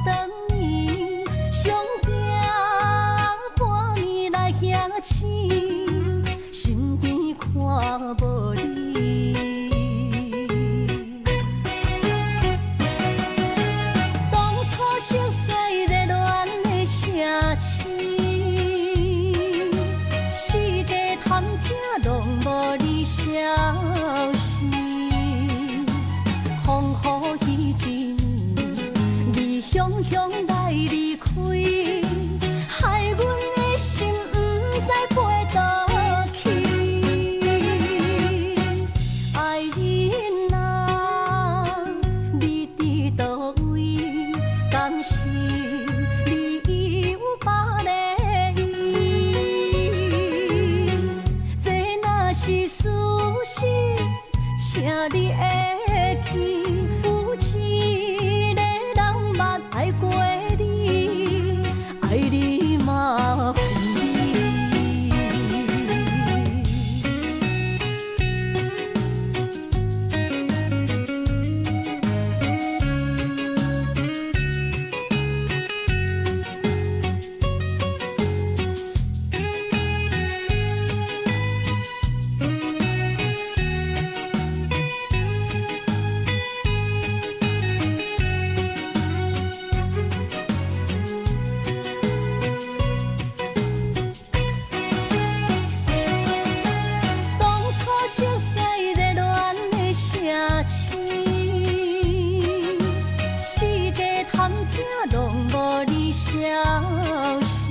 等伊，上惊半暝来遐醒，身边看无你。当初熟悉热恋的城市，四界探听拢无你消息。风雨彼一年，你雄雄来离开，害阮的心不知飞倒去。爱人啊，你伫倒位？敢是你已有别个意？这若是事实，请你会记。有一个人捌爱过你，爱你嘛负你。世界探听拢无你消息。